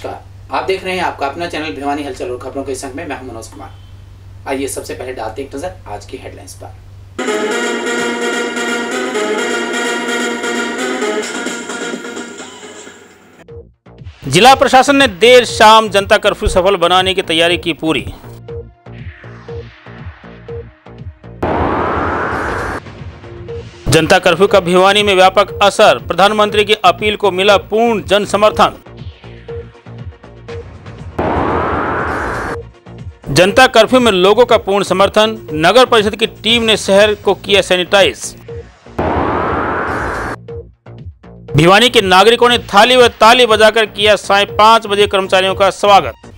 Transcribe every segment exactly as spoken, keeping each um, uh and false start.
नमस्कार, आप देख रहे हैं आपका अपना चैनल भिवानी हलचल और खबरों के संग में मैं हूं मनोज कुमार। आइए सबसे पहले डालते हैं एक नजर आज की हेडलाइंस पर। जिला प्रशासन ने देर शाम जनता कर्फ्यू सफल बनाने की तैयारी की पूरी। जनता कर्फ्यू का भिवानी में व्यापक असर, प्रधानमंत्री की अपील को मिला पूर्ण जन समर्थन। जनता कर्फ्यू में लोगों का पूर्ण समर्थन, नगर परिषद की टीम ने शहर को किया सैनिटाइज। भिवानी के नागरिकों ने थाली व ताली बजाकर किया साय पांच बजे कर्मचारियों का स्वागत।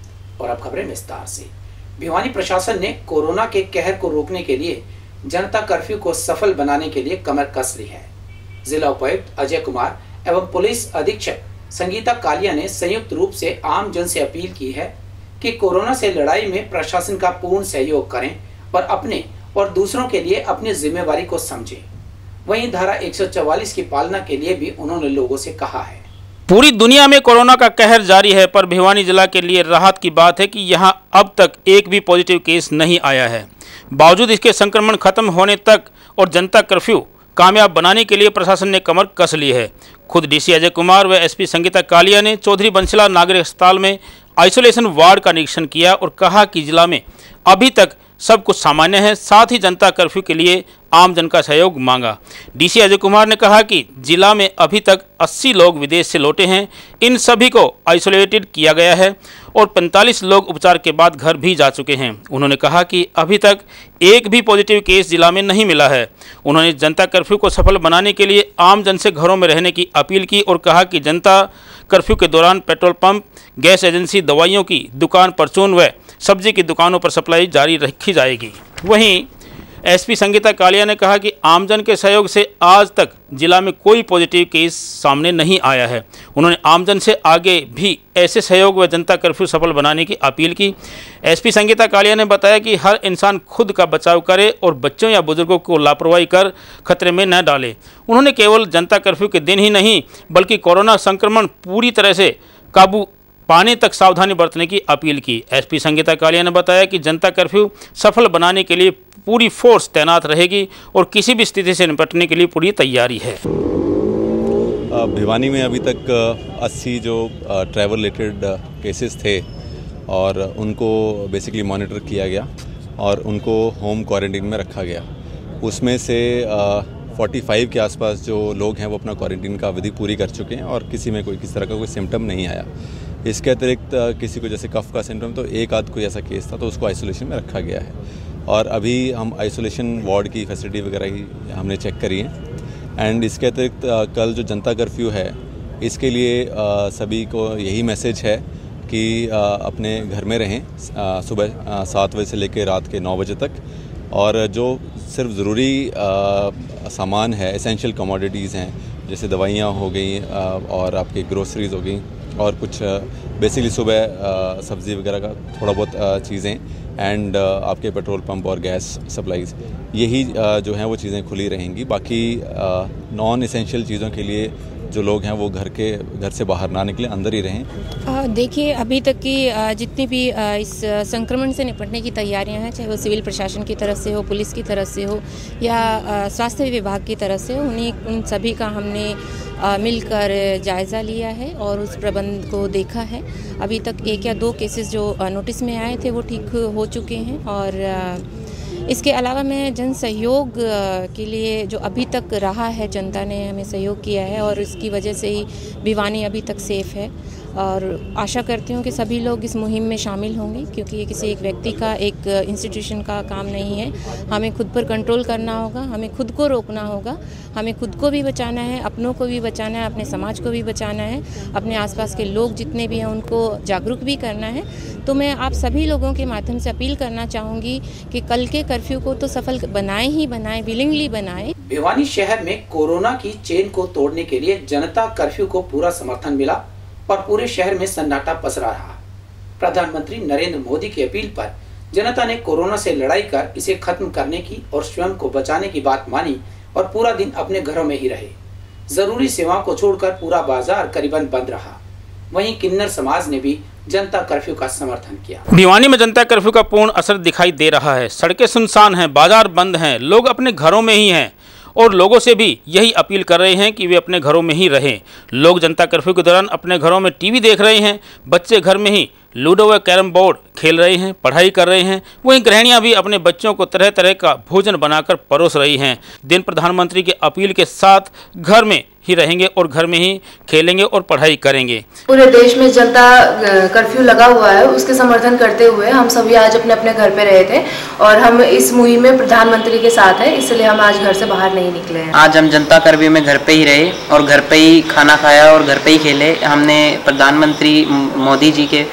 और अब खबरें विस्तार से। भिवानी प्रशासन ने कोरोना के कहर को रोकने के लिए जनता कर्फ्यू को सफल बनाने के लिए कमर कस ली है। जिला उपायुक्त अजय कुमार एवं पुलिस अधीक्षक संगीता कालिया ने संयुक्त रूप से आम जन से अपील की है कि कोरोना से लड़ाई में प्रशासन का पूर्ण सहयोग करें और अपने और दूसरों के लिए अपनी जिम्मेवारी को समझें। वहीं धारा एक सौ चौवालीस की पालना के लिए भी उन्होंने लोगों से कहा है। पूरी दुनिया में कोरोना का कहर जारी है, पर भिवानी जिला के लिए राहत की बात है कि यहां अब तक एक भी पॉजिटिव केस नहीं आया है। बावजूद इसके संक्रमण खत्म होने तक और जनता कर्फ्यू कामयाब बनाने के लिए प्रशासन ने कमर कस ली है। खुद डीसी अजय कुमार व एसपी संगीता कालिया ने चौधरी बंसीलाल नागरिक अस्पताल में आइसोलेशन वार्ड का निरीक्षण किया और कहा कि जिला में अभी तक सब कुछ सामान्य है। साथ ही जनता कर्फ्यू के लिए आम जन का सहयोग मांगा। डीसी अजय कुमार ने कहा कि जिला में अभी तक अस्सी लोग विदेश से लौटे हैं, इन सभी को आइसोलेटेड किया गया है और पैंतालीस लोग उपचार के बाद घर भी जा चुके हैं। उन्होंने कहा कि अभी तक एक भी पॉजिटिव केस जिला में नहीं मिला है। उन्होंने जनता कर्फ्यू को सफल बनाने के लिए आम जन से घरों में रहने की अपील की और कहा कि जनता कर्फ्यू के दौरान पेट्रोल पंप, गैस एजेंसी, दवाइयों की दुकान, परचून व सब्जी की दुकानों पर सप्लाई जारी रखी जाएगी। वहीं एसपी संगीता कालिया ने कहा कि आमजन के सहयोग से आज तक जिला में कोई पॉजिटिव केस सामने नहीं आया है। उन्होंने आमजन से आगे भी ऐसे सहयोग व जनता कर्फ्यू सफल बनाने की अपील की। एसपी संगीता कालिया ने बताया कि हर इंसान खुद का बचाव करे और बच्चों या बुजुर्गों को लापरवाही कर खतरे में न डाले। उन्होंने केवल जनता कर्फ्यू के दिन ही नहीं बल्कि कोरोना संक्रमण पूरी तरह से काबू पाने तक सावधानी बरतने की अपील की। एसपी संगीता कालिया ने बताया कि जनता कर्फ्यू सफल बनाने के लिए पूरी फोर्स तैनात रहेगी और किसी भी स्थिति से निपटने के लिए पूरी तैयारी है। भिवानी में अभी तक अस्सी जो ट्रैवल रिलेटेड केसेस थे और उनको बेसिकली मॉनिटर किया गया और उनको होम क्वारंटीन में रखा गया। उसमें से पैंतालीस के आसपास जो लोग हैं वो अपना क्वारंटीन का अवधि पूरी कर चुके हैं और किसी में कोई किस तरह का कोई सिम्टम नहीं आया। इसके अतिरिक्त किसी को जैसे कफ का सिम्टम तो एक आध कोई ऐसा केस था तो उसको आइसोलेशन में रखा गया है और अभी हम आइसोलेशन वार्ड की फैसिलिटी वगैरह ही हमने चेक करी है। एंड इसके अतिरिक्त कल जो जनता कर्फ्यू है इसके लिए सभी को यही मैसेज है कि अपने घर में रहें सुबह सात बजे से लेकर रात के नौ बजे तक, और जो सिर्फ ज़रूरी सामान है, एसेंशियल कमोडिटीज़ हैं जैसे दवाइयाँ हो गई और आपकी ग्रोसरीज हो गई और कुछ बेसिकली सुबह सब्ज़ी वगैरह का थोड़ा बहुत चीज़ें एंड आपके पेट्रोल पंप और गैस सप्लाईज, यही जो हैं वो चीज़ें खुली रहेंगी। बाकी नॉन एसेंशियल चीज़ों के लिए जो लोग हैं वो घर के घर से बाहर ना निकलें, अंदर ही रहें। देखिए, अभी तक की जितनी भी इस संक्रमण से निपटने की तैयारियां हैं, चाहे वो सिविल प्रशासन की तरफ से हो, पुलिस की तरफ से हो या स्वास्थ्य विभाग की तरफ से हो, उन्हीं उन सभी का हमने मिलकर जायज़ा लिया है और उस प्रबंध को देखा है। अभी तक एक या दो केसेस जो नोटिस में आए थे वो ठीक हो चुके हैं और इसके अलावा मैं जन सहयोग के लिए जो अभी तक रहा है, जनता ने हमें सहयोग किया है और इसकी वजह से ही भिवानी अभी तक सेफ़ है और आशा करती हूँ कि सभी लोग इस मुहिम में शामिल होंगे, क्योंकि ये किसी एक व्यक्ति का, एक इंस्टीट्यूशन का काम नहीं है। हमें खुद पर कंट्रोल करना होगा, हमें खुद को रोकना होगा, हमें खुद को भी बचाना है, अपनों को भी बचाना है, अपने समाज को भी बचाना है, अपने आसपास के लोग जितने भी हैं उनको जागरूक भी करना है। तो मैं आप सभी लोगों के माध्यम से अपील करना चाहूँगी कि कल के कर्फ्यू को तो सफल बनाए ही बनाए, विलिंगली बनाए। भिवानी शहर में कोरोना की चेन को तोड़ने के लिए जनता कर्फ्यू को पूरा समर्थन मिला और पूरे शहर में सन्नाटा पसरा रहा। प्रधानमंत्री नरेंद्र मोदी की अपील पर जनता ने कोरोना से लड़ाई कर इसे खत्म करने की और स्वयं को बचाने की बात मानी और पूरा दिन अपने घरों में ही रहे। जरूरी सेवाओं को छोड़कर पूरा बाजार करीबन बंद रहा। वहीं किन्नर समाज ने भी जनता कर्फ्यू का समर्थन किया। भिवानी में जनता कर्फ्यू का पूर्ण असर दिखाई दे रहा है। सड़कें सुनसान हैं, बाजार बंद हैं, लोग अपने घरों में ही हैं और लोगों से भी यही अपील कर रहे हैं कि वे अपने घरों में ही रहें। लोग जनता कर्फ्यू के दौरान अपने घरों में टीवी देख रहे हैं, बच्चे घर में ही लूडो व कैरम बोर्ड खेल रहे हैं, पढ़ाई कर रहे हैं। वहीं गृहिणियां भी अपने बच्चों को तरह तरह का भोजन बनाकर परोस रही हैं। दिन प्रधानमंत्री के अपील के साथ घर में ही रहेंगे और घर में ही खेलेंगे और पढ़ाई करेंगे। पूरे देश में जनता कर्फ्यू लगा हुआ है, उसके समर्थन करते हुए हम सभी आज अपने अपने घर पे रहे थे और हम इस मुहिम में प्रधानमंत्री के साथ हैं, इसलिए हम आज घर से बाहर नहीं निकले हैं। आज हम जनता कर्फ्यू में घर पे ही रहे और घर पे ही खाना खाया और घर पे ही खेले। हमने प्रधानमंत्री मोदी जी के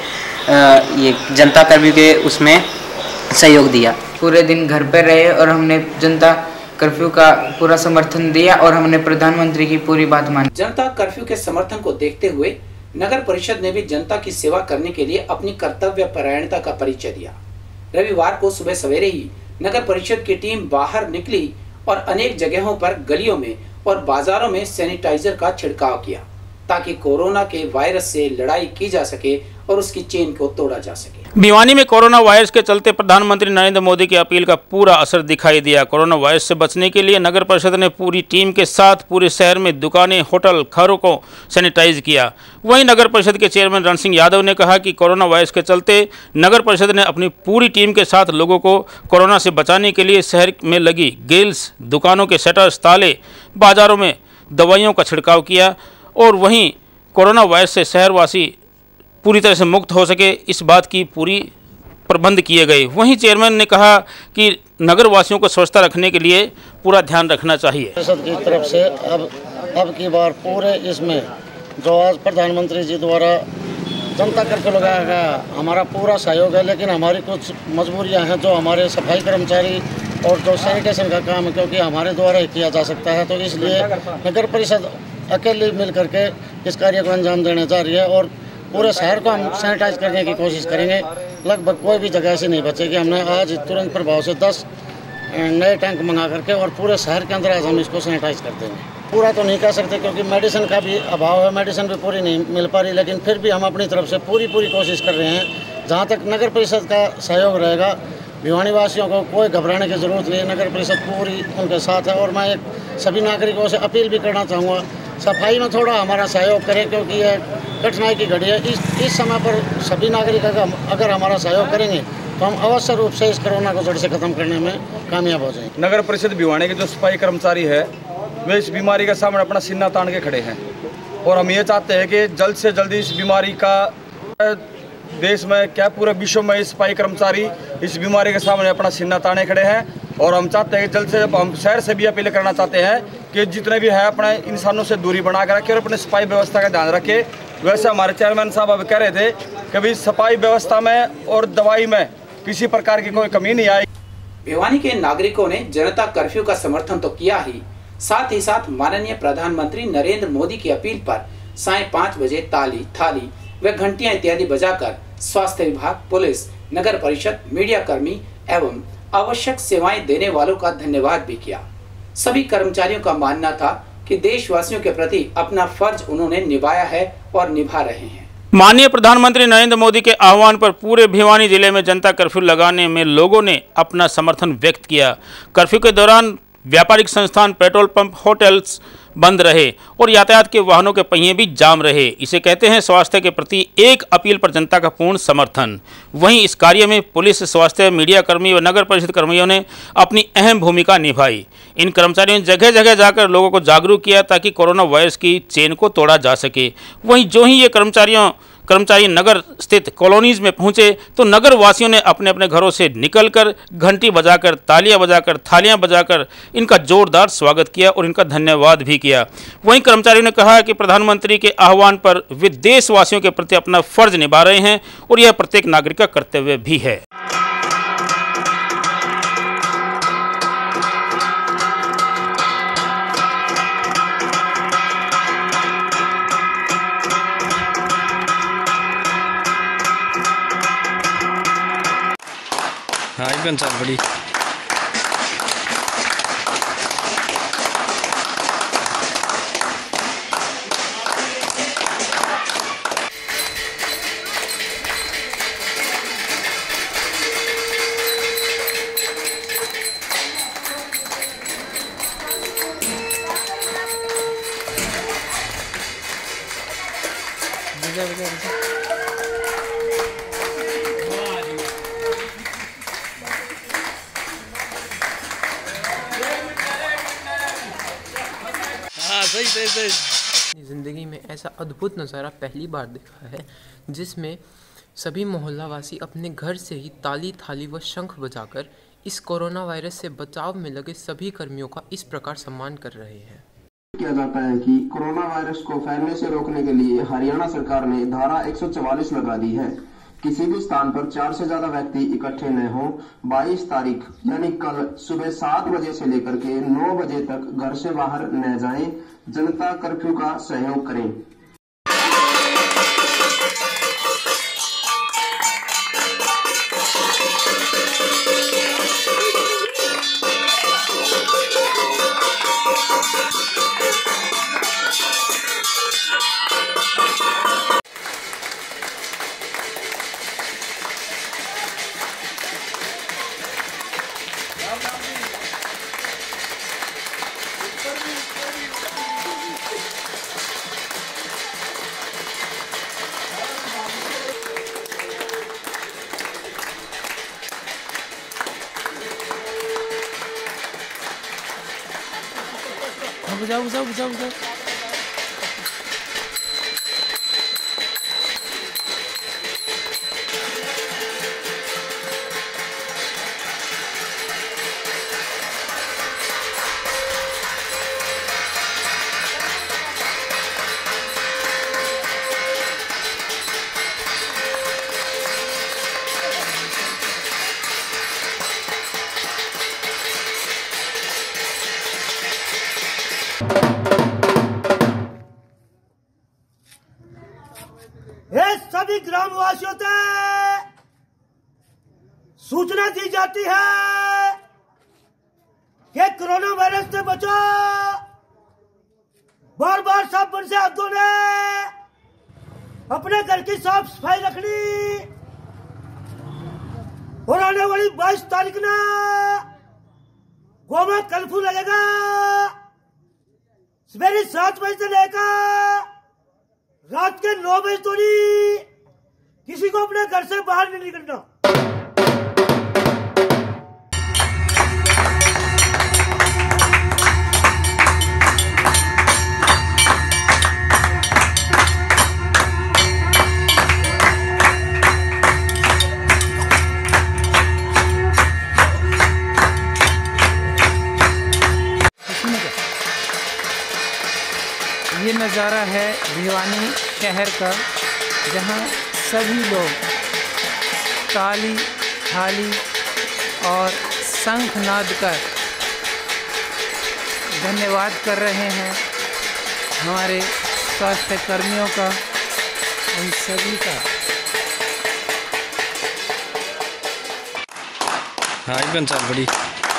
ये जनता कर्फ्यू के उसमें सहयोग दिया। पूरे दिन घर पे रहे और हमने जनता कर्फ्यू का पूरा समर्थन दिया और हमने प्रधानमंत्री की पूरी बात मानी। जनता कर्फ्यू के समर्थन को देखते हुए नगर परिषद ने भी जनता की सेवा करने के लिए अपनी कर्तव्य परायणता का परिचय दिया। रविवार को सुबह सवेरे ही नगर परिषद की टीम बाहर निकली और अनेक जगहों पर गलियों में और बाजारों में सैनिटाइजर का छिड़काव किया ताकि कोरोना के वायरस से लड़ाई की जा सके और उसकी चेन को तोड़ा जा सके। भिवानी में कोरोना वायरस के चलते प्रधानमंत्री नरेंद्र मोदी की अपील का पूरा असर दिखाई दिया। कोरोना वायरस से बचने के लिए नगर परिषद ने पूरी टीम के साथ पूरे शहर में दुकानें, होटल, घरों को सैनिटाइज किया। वहीं नगर परिषद के चेयरमैन रण सिंह यादव ने कहा कि कोरोना वायरस के चलते नगर परिषद ने अपनी पूरी टीम के साथ लोगों को कोरोना से बचाने के लिए शहर में लगी ग्रिल्स, दुकानों के शटर्स, ताले, बाजारों में दवाइयों का छिड़काव किया और वहीं कोरोना वायरस से शहरवासी पूरी तरह से मुक्त हो सके, इस बात की पूरी प्रबंध किए गए। वहीं चेयरमैन ने कहा कि नगर वासियों को स्वच्छता रखने के लिए पूरा ध्यान रखना चाहिए। परिषद की तरफ से अब अब की बार पूरे इसमें जो आज प्रधानमंत्री जी द्वारा जनता कर्फ्यू लगाया गया, हमारा पूरा सहयोग है, लेकिन हमारी कुछ मजबूरियां हैं जो हमारे सफाई कर्मचारी और जो सैनिटेशन का काम है क्योंकि हमारे द्वारा ही किया जा सकता है, तो इसलिए नगर परिषद अकेले मिल करके इस कार्य को अंजाम देने जा रही है और पूरे शहर को हम सैनिटाइज करने की कोशिश करेंगे। लगभग कोई भी जगह ऐसी नहीं बचेगी। हमने आज तुरंत प्रभाव से दस नए टैंक मंगा करके और पूरे शहर के अंदर आज हम इसको सैनिटाइज कर देंगे। पूरा तो नहीं कर सकते क्योंकि मेडिसिन का भी अभाव है, मेडिसिन भी पूरी नहीं मिल पा रही, लेकिन फिर भी हम अपनी तरफ से पूरी पूरी कोशिश कर रहे हैं। जहाँ तक नगर परिषद का सहयोग रहेगा, भिवानी वासियों को कोई घबराने की ज़रूरत नहीं है, नगर परिषद पूरी उनके साथ है। और मैं एक सभी नागरिकों से अपील भी करना चाहूँगा, सफाई में थोड़ा हमारा सहयोग करें क्योंकि यह कठिनाई की घड़ी है। इस इस समय पर सभी नागरिक अगर हमारा सहयोग करेंगे तो हम अवश्य रूप से इस कोरोना को जड़ से खत्म करने में कामयाब हो जाएंगे। नगर परिषद भिवानी के जो सफाई कर्मचारी है वे इस बीमारी के सामने अपना सीना तान के खड़े हैं और हम ये चाहते हैं कि जल्द से जल्दी इस बीमारी का देश में क्या पूरे विश्व में इस सफाई कर्मचारी इस बीमारी के सामने अपना सीना ताने खड़े हैं। और हम चाहते हैं कि जल्द से हम शहर से भी अपील करना चाहते हैं कि जितने भी है अपने इंसानों से दूरी बना कर रखें और अपने सफाई व्यवस्था का ध्यान रखें। वैसे हमारे चेयरमैन साहब अब कह रहे थे कि भाई सफाई व्यवस्था में और दवाई में किसी प्रकार की कोई कमी नहीं आई। भिवानी के नागरिकों ने जनता कर्फ्यू का समर्थन तो किया ही, साथ ही साथ माननीय प्रधानमंत्री नरेंद्र मोदी की अपील पर साय पाँच बजे ताली, थाली व घंटियां इत्यादि बजाकर स्वास्थ्य विभाग, पुलिस, नगर परिषद, मीडिया कर्मी एवं आवश्यक सेवाएं देने वालों का धन्यवाद भी किया। सभी कर्मचारियों का मानना था कि देशवासियों के प्रति अपना फर्ज उन्होंने निभाया है और निभा रहे हैं। माननीय प्रधानमंत्री नरेंद्र मोदी के आह्वान पर पूरे भिवानी जिले में जनता कर्फ्यू लगाने में लोगों ने अपना समर्थन व्यक्त किया। कर्फ्यू के दौरान व्यापारिक संस्थान, पेट्रोल पंप, होटल्स बंद रहे और यातायात के वाहनों के पहिए भी जाम रहे। इसे कहते हैं स्वास्थ्य के प्रति एक अपील पर जनता का पूर्ण समर्थन। वहीं इस कार्य में पुलिस, स्वास्थ्य, मीडिया कर्मी व नगर परिषद कर्मियों ने अपनी अहम भूमिका निभाई। इन कर्मचारियों ने जगह जगह जाकर लोगों को जागरूक किया ताकि कोरोना वायरस की चेन को तोड़ा जा सके। वहीं जो ही ये कर्मचारियों कर्मचारी नगर स्थित कॉलोनीज में पहुंचे तो नगर वासियों ने अपने अपने घरों से निकलकर घंटी बजाकर, तालियां बजाकर, थालियां बजाकर इनका जोरदार स्वागत किया और इनका धन्यवाद भी किया। वहीं कर्मचारियों ने कहा कि प्रधानमंत्री के आह्वान पर वे देशवासियों के प्रति अपना फर्ज निभा रहे हैं और यह प्रत्येक नागरिक का कर्तव्य भी है। हाँ एक चल बड़ी सही सही सही। ज़िंदगी में ऐसा अद्भुत नज़ारा पहली बार देखा है जिसमें सभी मोहल्लावासी अपने घर से ही ताली थाली व शंख बजाकर इस कोरोना वायरस से बचाव में लगे सभी कर्मियों का इस प्रकार सम्मान कर रहे हैं। किया जाता है कि कोरोना वायरस को फैलने से रोकने के लिए हरियाणा सरकार ने धारा एक सौ चवालीस लगा दी है। किसी भी स्थान पर चार से ज्यादा व्यक्ति इकट्ठे न हो। बाईस तारीख यानी कल सुबह सात बजे से लेकर के नौ बजे तक घर से बाहर न जाएं। जनता कर्फ्यू का सहयोग करें। बुझाओ बुझाओ बुझाओ बुझाओ। सभी ग्रामवासियों से सूचना दी जाती है कि कोरोना वायरस से बचो। बार बार साबुन से हाथ धोने, अपने घर की साफ सफाई रखनी और आने वाली बाईस तारीख ना गाँव में कर्फ्यू लगेगा। सवेरे सात बजे से लेकर रात के नौ बजे तो नहीं किसी को अपने घर से बाहर नहीं निकलना। ये नज़ारा है भिवानी शहर का, जहाँ सभी लोग ताली थाली और शंख नाद कर धन्यवाद कर रहे हैं हमारे स्वास्थ्य कर्मियों का, उन सभी का। हाँ एकदम चाल बड़ी।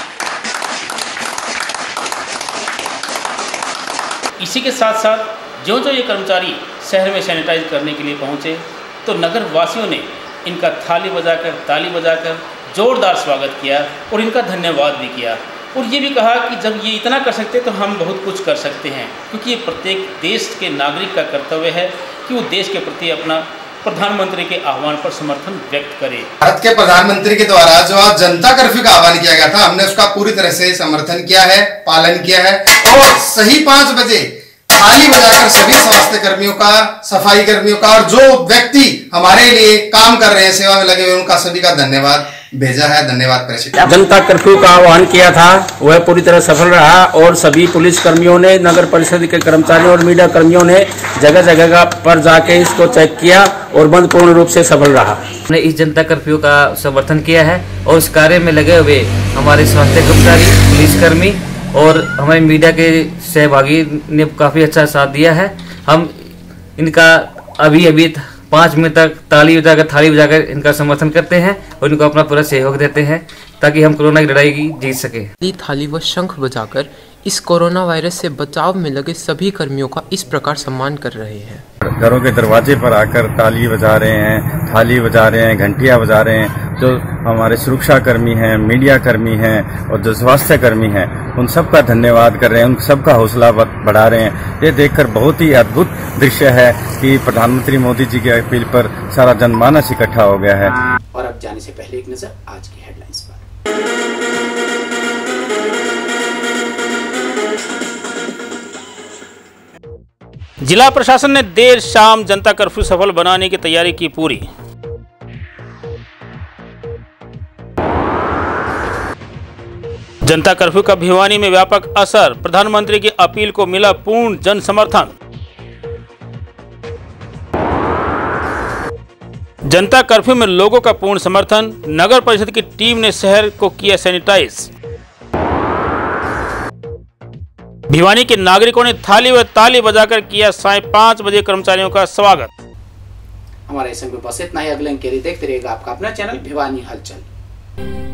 इसी के साथ साथ जो जो ये कर्मचारी शहर में सैनिटाइज करने के लिए पहुंचे तो नगर वासियों ने इनका थाली बजाकर ताली बजाकर जोरदार स्वागत किया और इनका धन्यवाद भी किया और ये भी कहा कि जब ये इतना कर सकते तो हम बहुत कुछ कर सकते हैं, क्योंकि ये प्रत्येक देश के नागरिक का कर्तव्य है कि वो देश के प्रति अपना प्रधानमंत्री के आह्वान पर समर्थन व्यक्त करे। भारत के प्रधानमंत्री के द्वारा जो आज जनता कर्फ्यू का आह्वान किया गया था, हमने उसका पूरी तरह से समर्थन किया है, पालन किया है और सही पांच बजे ताली बजाकर सभी स्वास्थ्य कर्मियों का, सफाई कर्मियों का और जो व्यक्ति हमारे लिए काम कर रहे हैं, सेवा में लगे हुए, उनका सभी का धन्यवाद भेजा है। धन्यवाद प्रेसिडेंट। जनता कर्फ्यू का आह्वान किया था वह पूरी तरह सफल रहा और सभी पुलिस कर्मियों ने, नगर परिषद के कर्मचारियों और मीडिया कर्मियों ने जगह जगह पर जाके इसको चेक किया और बंद पूर्ण रूप से सफल रहा। हमने इस जनता कर्फ्यू का समर्थन किया है और इस कार्य में लगे हुए हमारे स्वास्थ्य कर्मचारी, पुलिसकर्मी और हमारे मीडिया के सहभागी ने काफ़ी अच्छा साथ दिया है। हम इनका अभी अभी पाँच मिनट तक ताली बजाकर थाली बजाकर इनका समर्थन करते हैं और इनको अपना पूरा सहयोग देते हैं ताकि हम कोरोना की लड़ाई की जीत सके। ताली थाली व शंख बजाकर इस कोरोना वायरस से बचाव में लगे सभी कर्मियों का इस प्रकार सम्मान कर रहे हैं। घरों के दरवाजे पर आकर ताली बजा रहे हैं, थाली बजा रहे हैं, घंटियां बजा रहे हैं। जो हमारे सुरक्षा कर्मी हैं, मीडिया कर्मी हैं और जो स्वास्थ्य कर्मी हैं, उन सब का धन्यवाद कर रहे हैं, उन सब का हौसला बढ़ा रहे हैं। ये देखकर बहुत ही अद्भुत दृश्य है कि प्रधानमंत्री मोदी जी की अपील पर सारा जनमानस इकट्ठा हो गया है। और अब जाने से पहले एक नजर आज की हेडलाइंस पर। जिला प्रशासन ने देर शाम जनता कर्फ्यू सफल बनाने की तैयारी की पूरी। जनता कर्फ्यू का भिवानी में व्यापक असर, प्रधानमंत्री की अपील को मिला पूर्ण जन समर्थन। जनता कर्फ्यू में लोगों का पूर्ण समर्थन, नगर परिषद की टीम ने शहर को किया सैनिटाइज। भिवानी के नागरिकों ने थाली व ताली बजाकर किया साय पांच बजे कर्मचारियों का स्वागत। हमारे इस बस इतना ही। अगले अंक के लिए देखते रहिएगा आपका अपना चैनल भिवानी हलचल।